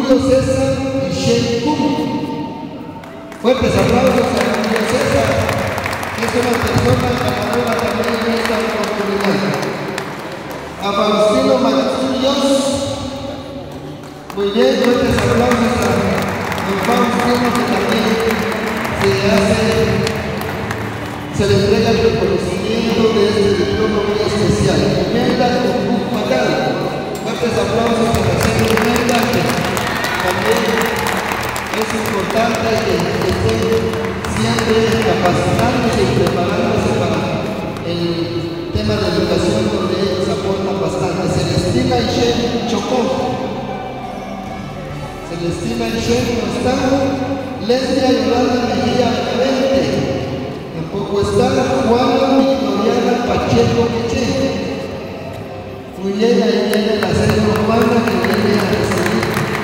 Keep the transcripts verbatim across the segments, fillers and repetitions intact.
Julio César y Shane Kuhn. Fuertes aplausos a Julio César, que es una persona ganadora también en esta oportunidad. A Faustino Maxullos. Muy bien, fuertes aplausos a don Faustino, que también se hace, se le entrega el reconocimiento de este diploma muy especial. Imelda Kuhn Pacal. Fuertes aplausos a la señora Imelda, que también es importante que estén siempre capacitándose y preparándose para el tema de educación, donde ellos aportan bastante. Celestina Ishen Chocó. Celestina Ishen no está. Leslia Yolanda Mejía Benavente. Tampoco está. Juana Victoriana Pacheco Meche. Muy bien, ahí viene la señora Juana, que viene a recibir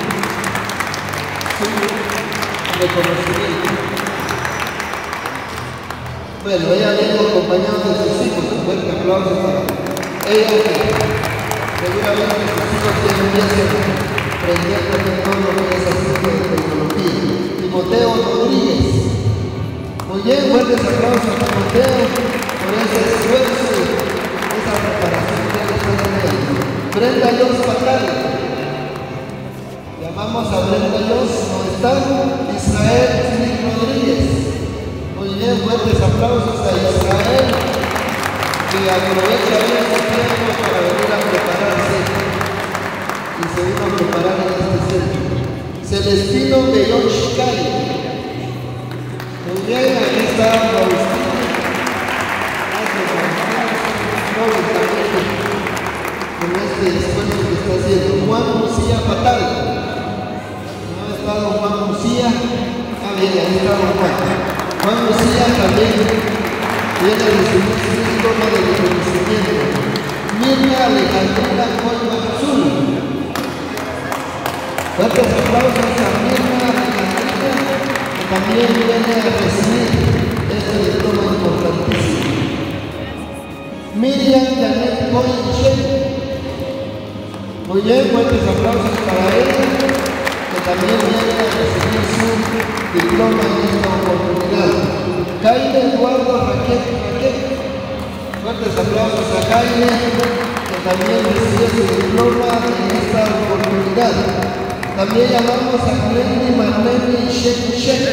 su reconocimiento. Bueno, ella viene acompañada de sus hijos. Un fuerte aplauso para ella, que seguramente sus hijos tienen bien aprendiendo en todo lo que es asunto de tecnología. Timoteo Rodríguez. Muy bien, fuertes aplausos a Timoteo por ese esfuerzo y esa preparación que él está teniendo. Brenda Yos Patal. Llamamos a Brenda Yos, no está. Israel Smith Rodríguez. Muy bien, fuertes aplausos a Israel, que aprovecha estos tiempos para venir a prepararse y se vino a preparar en este centro. Celestino Bellón Chicay. Muy bien, aquí está Faustino. Gracias a ustedes también con este esfuerzo que está haciendo. Juan Lucía Patal. No ha estado Juan Lucía. Ah, bien, ahí está Juan. Juan Lucía también viene a recibir su diploma de reconocimiento. Mirna Alejandrina Colma Azul. Fuertes aplausos a Mirna Alejandrina, que también viene a recibir este diploma importantísimo. Miriam Janet Coinche. Muy bien, fuertes aplausos para ella, que también viene a recibir su diploma en esta oportunidad. Jaime Eduardo Raquel Raquel. Fuertes aplausos a Jaime, que también recibe su diploma en esta oportunidad. También llamamos a Glendy Marlene Shek Shek.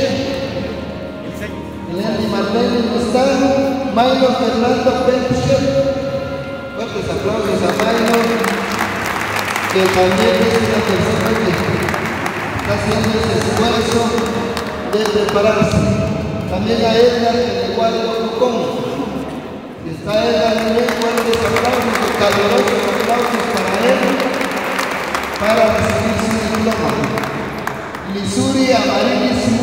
Glendy Marlene no está. Milo Fernando Pérez. Fuertes aplausos a Milo, que también es una persona que está haciendo ese esfuerzo de prepararse. También a Edgar de Guadalupe Cocón. Está Edgar también, fuertes aplausos, calurosos aplausos para él, para recibir su diploma. Lisuri Amarilis